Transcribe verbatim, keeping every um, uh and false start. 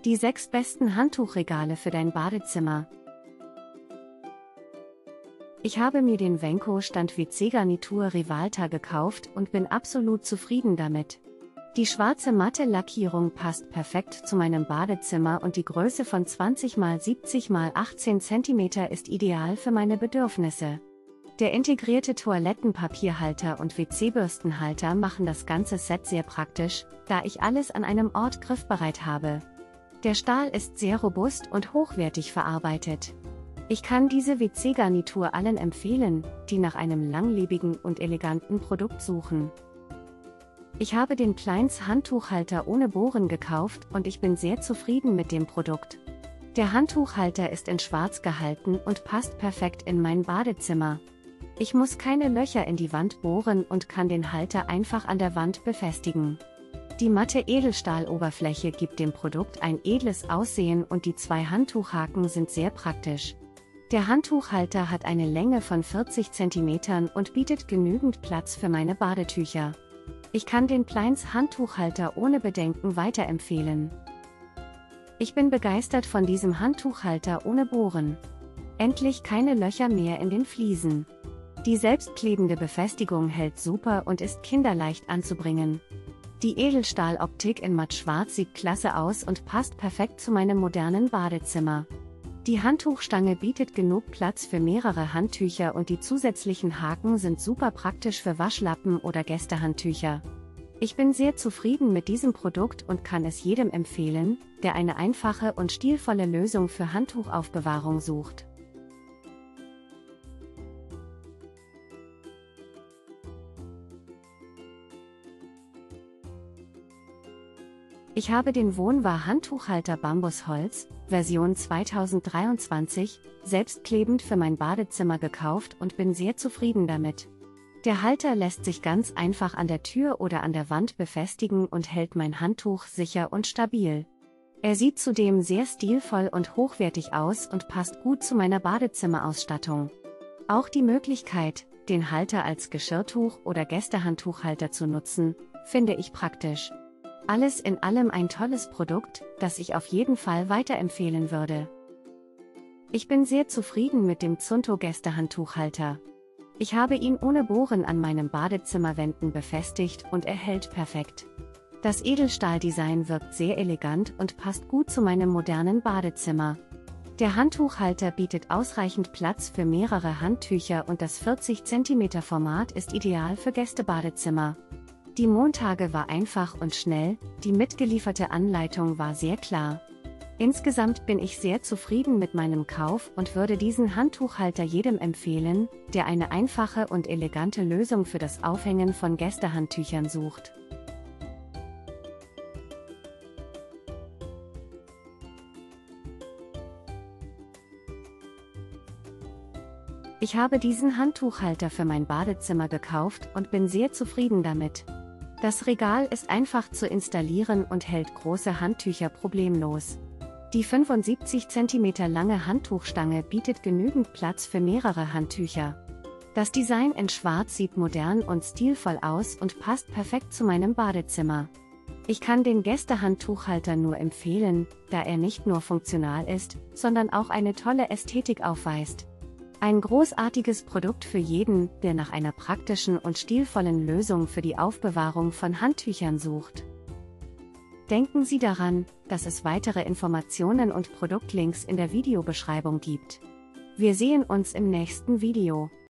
Die sechs besten Handtuchregale für dein Badezimmer. Ich habe mir den Venco Stand W C-Garnitur Rivalta gekauft und bin absolut zufrieden damit. Die schwarze matte Lackierung passt perfekt zu meinem Badezimmer und die Größe von zwanzig mal siebzig mal achtzehn Zentimeter ist ideal für meine Bedürfnisse. Der integrierte Toilettenpapierhalter und W C-Bürstenhalter machen das ganze Set sehr praktisch, da ich alles an einem Ort griffbereit habe. Der Stahl ist sehr robust und hochwertig verarbeitet. Ich kann diese W C-Garnitur allen empfehlen, die nach einem langlebigen und eleganten Produkt suchen. Ich habe den Kleins Handtuchhalter ohne Bohren gekauft und ich bin sehr zufrieden mit dem Produkt. Der Handtuchhalter ist in Schwarz gehalten und passt perfekt in mein Badezimmer. Ich muss keine Löcher in die Wand bohren und kann den Halter einfach an der Wand befestigen. Die matte Edelstahloberfläche gibt dem Produkt ein edles Aussehen und die zwei Handtuchhaken sind sehr praktisch. Der Handtuchhalter hat eine Länge von vierzig Zentimeter und bietet genügend Platz für meine Badetücher. Ich kann den Kleins Handtuchhalter ohne Bedenken weiterempfehlen. Ich bin begeistert von diesem Handtuchhalter ohne Bohren. Endlich keine Löcher mehr in den Fliesen. Die selbstklebende Befestigung hält super und ist kinderleicht anzubringen. Die Edelstahloptik in mattschwarz sieht klasse aus und passt perfekt zu meinem modernen Badezimmer. Die Handtuchstange bietet genug Platz für mehrere Handtücher und die zusätzlichen Haken sind super praktisch für Waschlappen oder Gästehandtücher. Ich bin sehr zufrieden mit diesem Produkt und kann es jedem empfehlen, der eine einfache und stilvolle Lösung für Handtuchaufbewahrung sucht. Ich habe den Wohnwar Handtuchhalter Bambusholz, Version zweitausenddreiundzwanzig, selbstklebend für mein Badezimmer gekauft und bin sehr zufrieden damit. Der Halter lässt sich ganz einfach an der Tür oder an der Wand befestigen und hält mein Handtuch sicher und stabil. Er sieht zudem sehr stilvoll und hochwertig aus und passt gut zu meiner Badezimmerausstattung. Auch die Möglichkeit, den Halter als Geschirrtuch oder Gästehandtuchhalter zu nutzen, finde ich praktisch. Alles in allem ein tolles Produkt, das ich auf jeden Fall weiterempfehlen würde. Ich bin sehr zufrieden mit dem Zunto Gästehandtuchhalter. Ich habe ihn ohne Bohren an meinen Badezimmerwänden befestigt und er hält perfekt. Das Edelstahldesign wirkt sehr elegant und passt gut zu meinem modernen Badezimmer. Der Handtuchhalter bietet ausreichend Platz für mehrere Handtücher und das vierzig Zentimeter Format ist ideal für Gästebadezimmer. Die Montage war einfach und schnell, die mitgelieferte Anleitung war sehr klar. Insgesamt bin ich sehr zufrieden mit meinem Kauf und würde diesen Handtuchhalter jedem empfehlen, der eine einfache und elegante Lösung für das Aufhängen von Gästehandtüchern sucht. Ich habe diesen Handtuchhalter für mein Badezimmer gekauft und bin sehr zufrieden damit. Das Regal ist einfach zu installieren und hält große Handtücher problemlos. Die fünfundsiebzig Zentimeter lange Handtuchstange bietet genügend Platz für mehrere Handtücher. Das Design in Schwarz sieht modern und stilvoll aus und passt perfekt zu meinem Badezimmer. Ich kann den Gästehandtuchhalter nur empfehlen, da er nicht nur funktional ist, sondern auch eine tolle Ästhetik aufweist. Ein großartiges Produkt für jeden, der nach einer praktischen und stilvollen Lösung für die Aufbewahrung von Handtüchern sucht. Denken Sie daran, dass es weitere Informationen und Produktlinks in der Videobeschreibung gibt. Wir sehen uns im nächsten Video.